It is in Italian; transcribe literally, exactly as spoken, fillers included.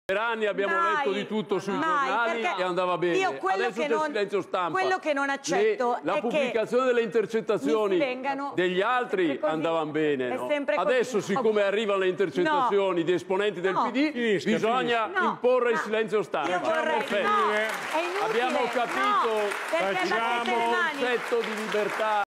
Per anni abbiamo mai, letto di tutto sui mai, giornali e andava bene. Io quello Adesso che c'è non, silenzio stampa. Quello che non accetto Le, la è pubblicazione che delle intercettazioni vengano, degli altri così, andavano bene. è No? sempre così. Adesso, siccome arrivano le intercettazioni no. di esponenti del no. P D, Finisca, bisogna finisca. imporre No, il silenzio stampa. Io vorrei, Perfetto. no, è inutile. Abbiamo capito no, perché il battete le mani. concetto di libertà.